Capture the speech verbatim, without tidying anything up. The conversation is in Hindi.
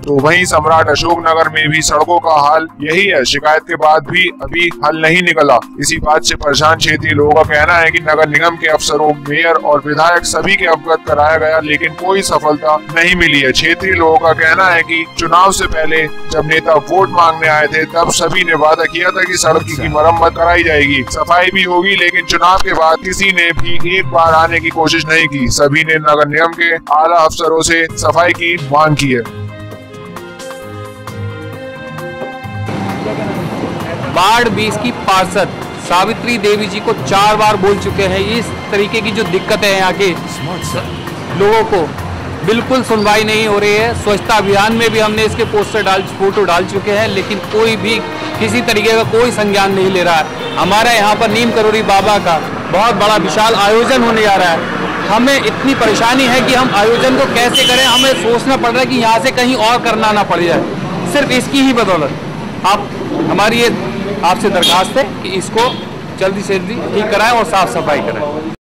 तो वहीं सम्राट अशोक नगर में भी सड़कों का हाल यही है। शिकायत के बाद भी अभी हल नहीं निकला। इसी बात से परेशान क्षेत्रीय लोगों का कहना है कि नगर निगम के अफसरों, मेयर और विधायक सभी के अवगत कराया गया, लेकिन कोई सफलता नहीं मिली है। क्षेत्रीय लोगों का कहना है कि चुनाव से पहले जब नेता वोट मांगने आए थे तब सभी ने वादा किया था कि सड़क की मरम्मत कराई जाएगी, सफाई भी होगी, लेकिन चुनाव के बाद किसी ने भी एक बार आने की कोशिश नहीं की। सभी ने नगर निगम के आला अफसरों से सफाई की मांग की है। वार्ड बीस की पार्षद सावित्री देवी जी को चार बार बोल चुके हैं। इस तरीके की जो दिक्कतें हैं यहाँ के लोगों को, बिल्कुल सुनवाई नहीं हो रही है। स्वच्छता अभियान में भी हमने इसके पोस्टर डाल फोटो डाल चुके हैं, लेकिन कोई भी किसी तरीके का कोई संज्ञान नहीं ले रहा है। हमारे यहाँ पर नीम करोड़ी बाबा का बहुत बड़ा विशाल आयोजन होने जा रहा है। हमें इतनी परेशानी है कि हम आयोजन को कैसे करें, हमें सोचना पड़ रहा है कि यहाँ से कहीं और करना ना पड़ जाए। सिर्फ इसकी ही बदौलत आप हमारी ये आपसे दरखास्त है कि इसको जल्दी से जल्दी ठीक कराएं और साफ सफाई कराएं।